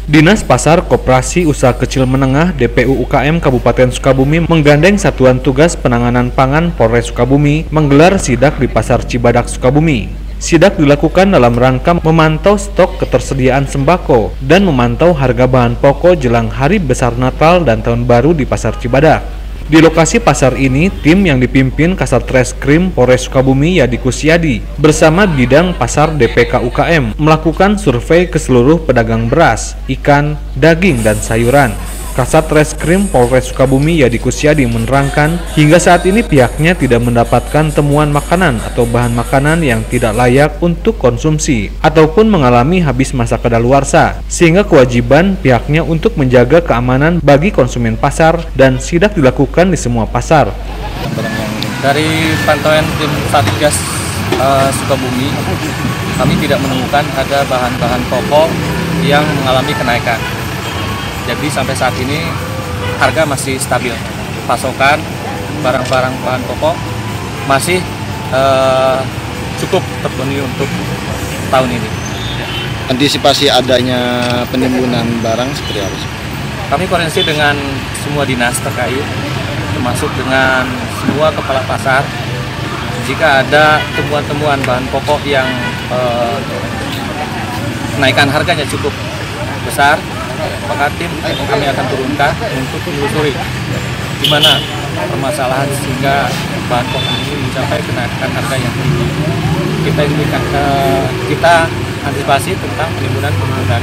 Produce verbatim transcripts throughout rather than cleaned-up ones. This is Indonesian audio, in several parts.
Dinas Pasar Koperasi Usaha Kecil Menengah D P U U K M Kabupaten Sukabumi menggandeng Satuan Tugas Penanganan Pangan Polres Sukabumi menggelar sidak di Pasar Cibadak, Sukabumi. Sidak dilakukan dalam rangka memantau stok ketersediaan sembako dan memantau harga bahan pokok jelang Hari Besar Natal dan Tahun Baru di Pasar Cibadak. Di lokasi pasar ini, tim yang dipimpin Kasat Reskrim Polres Sukabumi Yadi Kusyadi bersama bidang pasar D P K U K M melakukan survei ke seluruh pedagang beras, ikan, daging, dan sayuran. Kasat Reskrim Polres Sukabumi Yadi Kusyadi menerangkan hingga saat ini pihaknya tidak mendapatkan temuan makanan atau bahan makanan yang tidak layak untuk konsumsi ataupun mengalami habis masa kadaluarsa, sehingga kewajiban pihaknya untuk menjaga keamanan bagi konsumen pasar dan sidak dilakukan di semua pasar. Dari pantauan tim Satgas uh, Sukabumi, kami tidak menemukan ada bahan-bahan pokok yang mengalami kenaikan. Jadi sampai saat ini harga masih stabil, pasokan barang-barang bahan pokok masih uh, cukup terpenuhi untuk tahun ini. Antisipasi adanya penimbunan barang seperti apa? Kami koordinasi dengan semua dinas terkait, termasuk dengan semua kepala pasar. Jika ada temuan-temuan bahan pokok yang uh, kenaikan harganya cukup besar, maka tim kami akan turunkan untuk menelusuri di mana permasalahan sehingga bahan pokok ini mencapai kenaikan harga yang tinggi. Kita indikan, uh, kita antisipasi tentang penimbunan-penimbunan.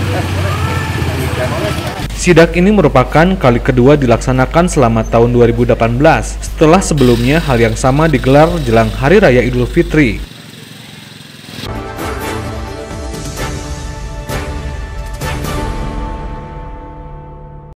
Sidak ini merupakan kali kedua dilaksanakan selama tahun dua ribu delapan belas, setelah sebelumnya hal yang sama digelar jelang Hari Raya Idul Fitri.